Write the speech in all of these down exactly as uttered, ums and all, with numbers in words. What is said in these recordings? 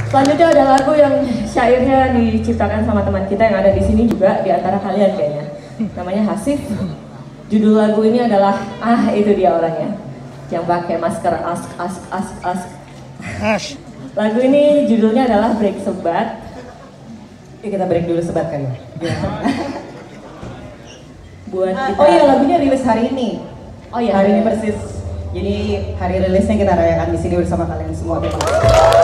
Selanjutnya ada lagu yang syairnya diciptakan sama teman kita yang ada di sini juga di antara kalian kayaknya. Namanya Hasif. Judul lagu ini adalah ah itu dia orangnya yang pakai masker ask ask ask ask. Ash. Lagu ini judulnya adalah Break Sebat. Yuk kita break dulu sebat kan ya. Buat Ah, kita. oh iya lagunya rilis hari ini. Oh iya Hari ini persis. Jadi hari rilisnya kita rayakan di sini bersama kalian semua. Terima kasih.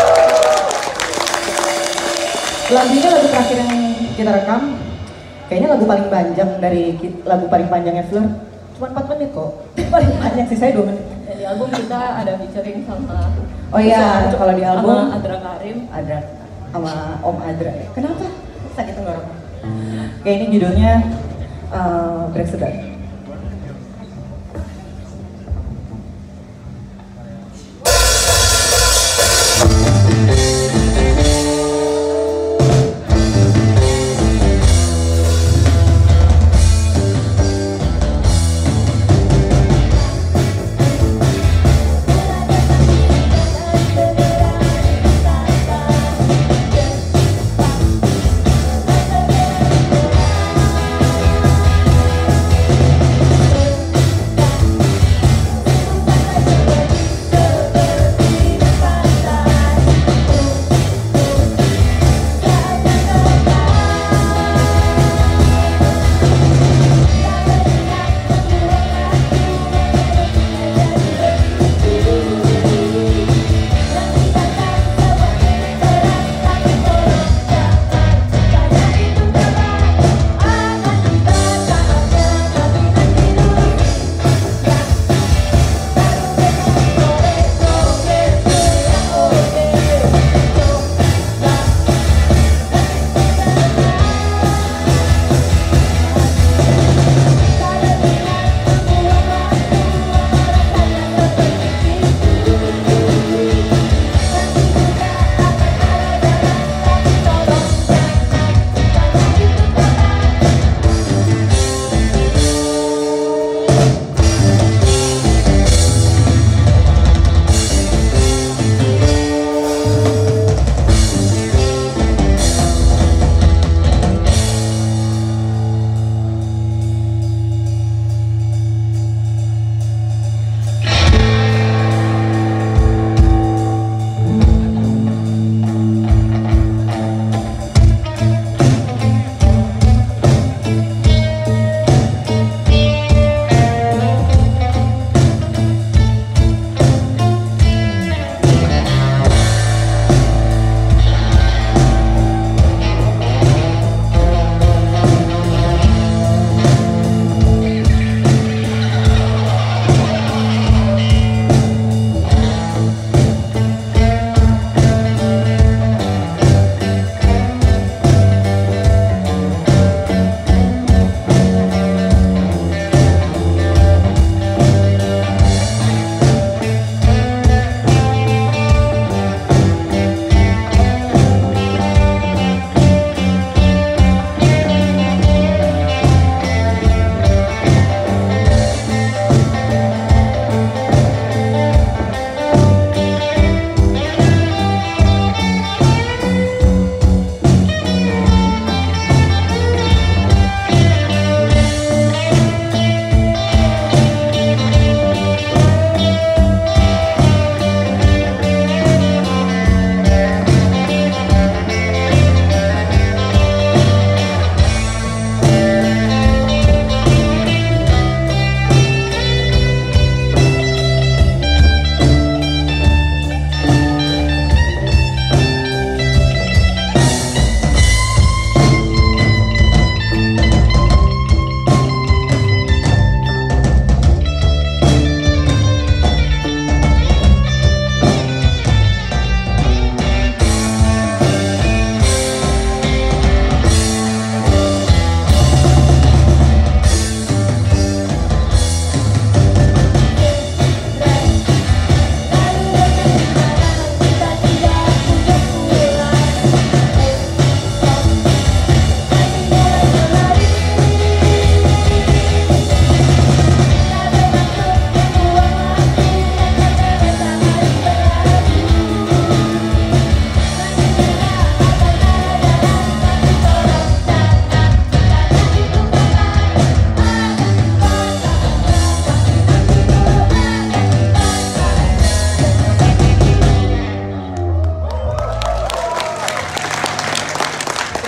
Lagunya lagu terakhir yang kita rekam. Kayaknya lagu paling panjang dari ki- lagu paling panjangnya Fleur. Cuma empat menit kok. Paling panjang sih saya dua menit. Dan di album kita ada featuring sama Oh iya, kalau di album sama Adra Karim. Adra sama Om Adra. Kenapa? Sakit tenggorokan. Kayak ini judulnya uh, Break Sebat.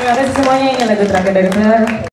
Terima kasih semuanya, ini lagu terakhir dari Fleur.